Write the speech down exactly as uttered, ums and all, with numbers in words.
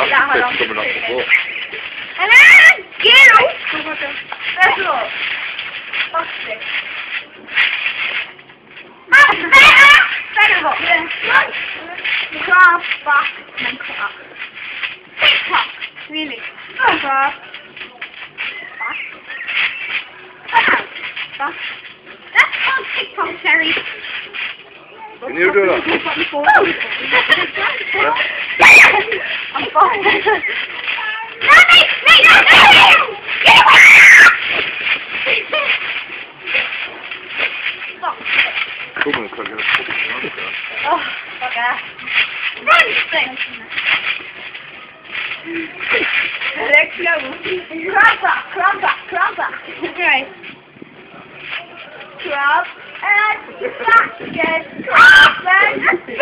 Yeah, hold on. Coming off the floor. And then, get out! Let's look. What's this? Ah, better! Better look. Yeah. Crab, back, and crab. TikTok. Really? Oh, crab. Back. Back. Back. That's called TikTok, Terry. Can you do that? I'm fine. No, mate! Mate, no, no, no! Get away! Stop. Come on, quick, let's put it on. Oh, fuck that. Run, thing! Let's go. Crab back, crab back, crab back. Right. Crab and back again. Crab and